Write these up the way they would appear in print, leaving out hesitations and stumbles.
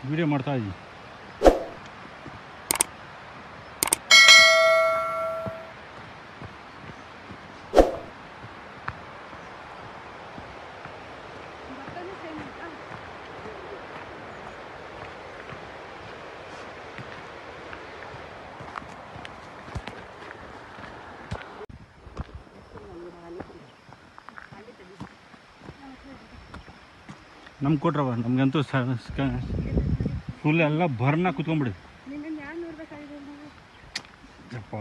Video ಮಾಡ್ತಾ ಇದ್ದೀವಿ. ನಮ್ಗೆ ಕೊಟ್ರವ, ನಮಗಂತೂ ಫುಲ್ ಎಲ್ಲ ಭರ್ನ ಕುತ್ಕೊಂಡ್ಬಿಡಿ. ಯಪ್ಪ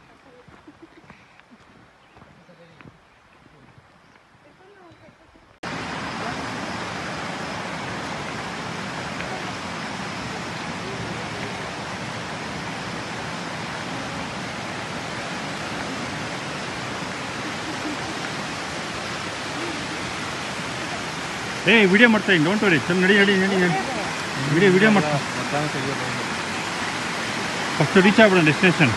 ವಿಡಿಯೋ ಮಾಡ್ತಾ ಇದ್ದೀನಿ, ಡೋಂಟ್ ವರಿ. ಚಲ್ ನಡಿ ವಿಡಿಯೋ ಮಾಡ್ತಾ ಫಸ್ಟ್ ರೀಚ್ ಆಗ್ಬಿಡೋಣ ಡೆಸ್ಟಿನೇಷನ್.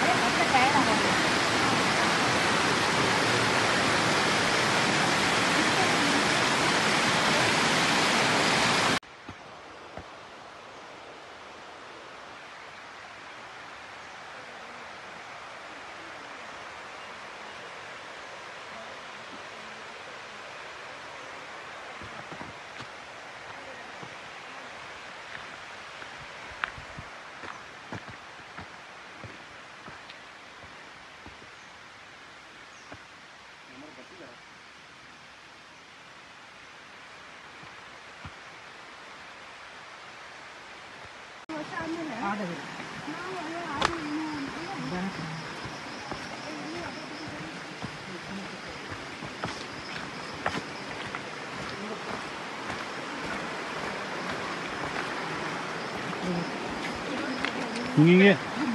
ಹಿಂಗೆ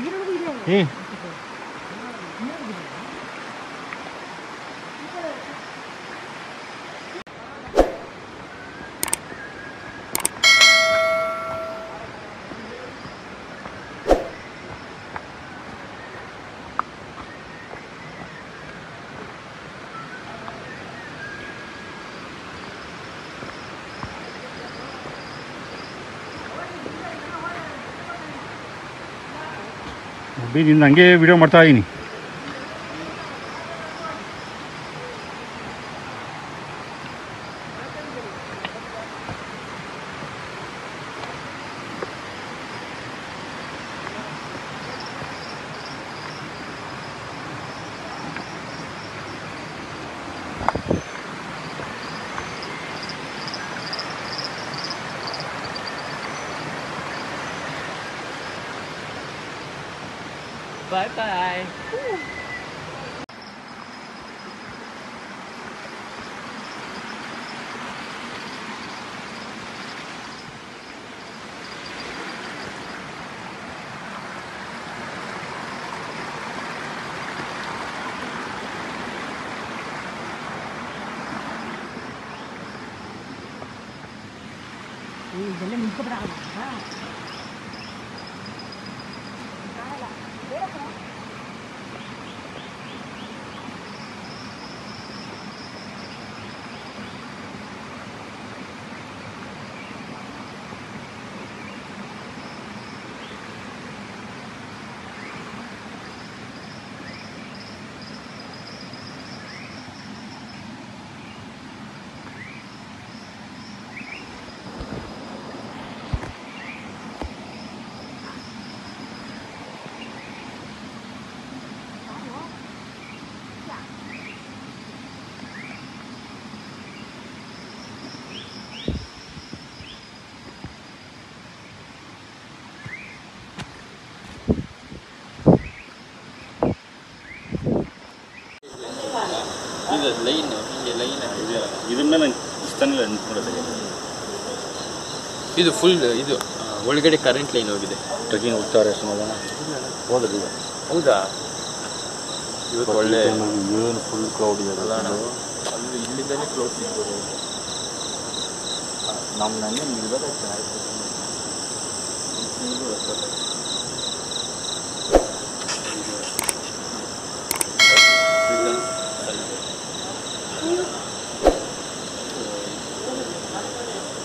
ನಿಂದ ಹಂಗೆ ವಿಡಿಯೋ ಮಾಡ್ತಾ ಇದ್ದೀನಿ. Bye bye. இதெல்லாம் நிற்கப்படாது. ಇದು ಲೈನ್ ಹಿಂಗೆ ಲೈನ್ ಇದನ್ನ ನಂಗೆ ಇಷ್ಟನಿಲ್ಲ ನೋಡೋದು. ಇದು ಫುಲ್ ಇದು ಒಳಗಡೆ ಕರೆಂಟ್ ಲೈನ್ ಹೋಗಿದೆ. ಟ್ರೆಕ್ಕಿಂಗ್ ಹೋಗ್ತಾರೆ ಸುಮಾರು ಹೋದ್ರೆ. ಹೌದಾ? ಇವತ್ತು ಒಳ್ಳೆ ಏನು ಫುಲ್ ಕ್ಲೌಡ್ ಇದೆಲ್ಲ. ಅಲ್ಲಿ ಇಲ್ಲಿಂದಲೇ ಕ್ಲೌಡ್ ಸಿಗ್ಬೋದು. ನಮ್ಮ ನನಗೆ ಇರ್ಬೇಕು ಚೆನ್ನಾಗಿತ್ತು.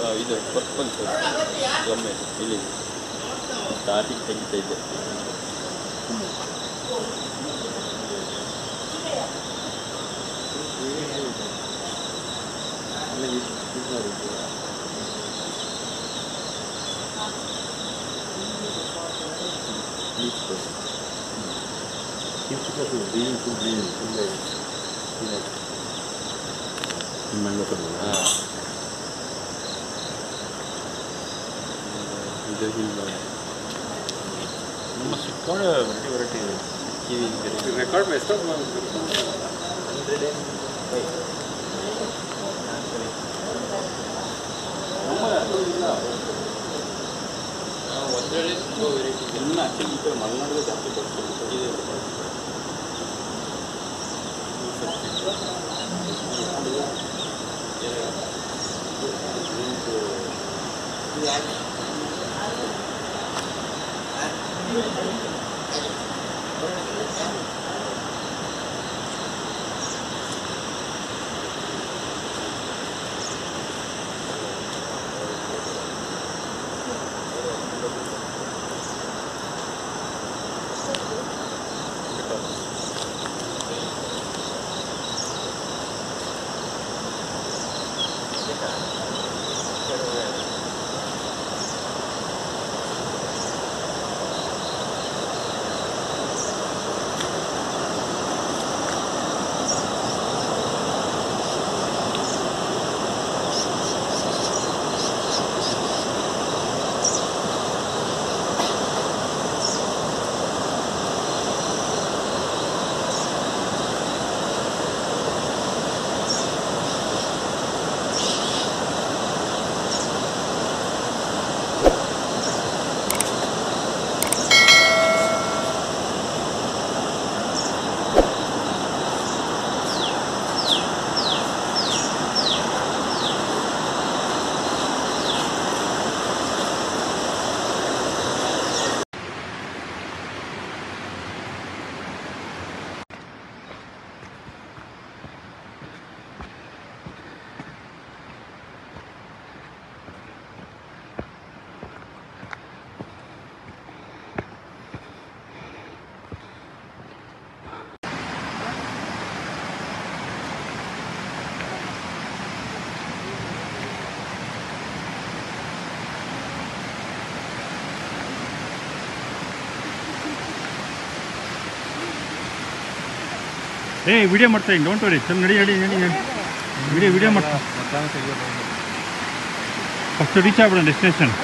ಇದು ಪರ್ಪಲ್ ಒಮ್ಮೆ ಇಲ್ಲಿ ಸ್ಟಾರ್ಟಿಂಗ್ ತೆಗಿತಾ ಇದ್ದೆ. ಇದು ಹಿಲ್ ನಮ್ಮ ಸುತ್ತೋಣ ವೆರೈಟಿ ಕಿವಿ ರೆಕಾರ್ಡ್ में स्टॉप ಒಂದರಲ್ಲಿ ತುಂಬ ವೆರೈಟಿ ಎಲ್ಲ ಆ್ಯಕ್ಚುಲಿ ಈ ಕಡೆ ಮಲೆನಾಡಲ್ಲಿ ಜಾಸ್ತಿ ಬರ್ತಾರೆ. ವಿಡಿಯೋ ಮಾಡ್ತಾ ಇದ್ದೀನಿ, ಡೋಂಟ್ ವರಿ. ಚಲ್ ನಡಿ ನಡಿ ನಡಿ ವಿಡಿಯೋ ಮಾಡ್ತಾ ಫಸ್ಟ್ ರೀಚ್ ಆಗ್ಬಿಡೋಣ ಡೆಸ್ಟಿನೇಷನ್.